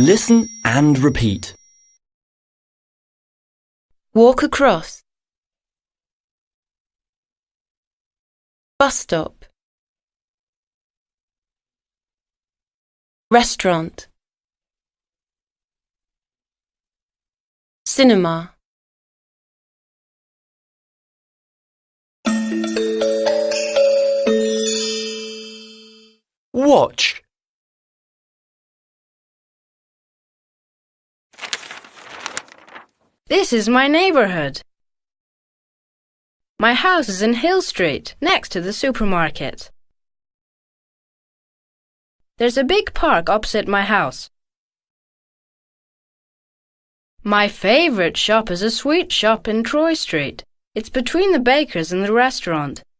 Listen and repeat. Walk across. Bus stop. Restaurant. Cinema. Watch. This is my neighbourhood. My house is in Hill Street, next to the supermarket. There's a big park opposite my house. My favourite shop is a sweet shop in Troy Street. It's between the baker's and the restaurant.